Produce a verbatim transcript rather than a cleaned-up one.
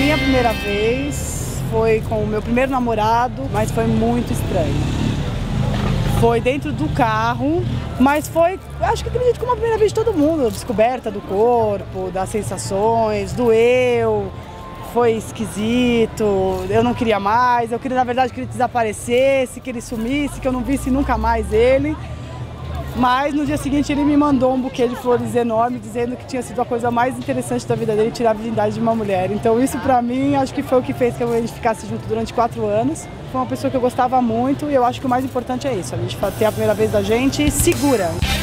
minha primeira vez, foi com o meu primeiro namorado, mas foi muito estranho. Foi dentro do carro, mas foi, acho que acredito como a primeira vez de todo mundo, a descoberta do corpo, das sensações, do eu. Foi esquisito, eu não queria mais, eu queria, na verdade, que ele desaparecesse, que ele sumisse, que eu não visse nunca mais ele. Mas no dia seguinte ele me mandou um buquê de flores enorme, dizendo que tinha sido a coisa mais interessante da vida dele, tirar a virgindade de uma mulher. Então isso pra mim, acho que foi o que fez que a gente ficasse junto durante quatro anos. Foi uma pessoa que eu gostava muito e eu acho que o mais importante é isso, a gente ter a primeira vez da gente segura.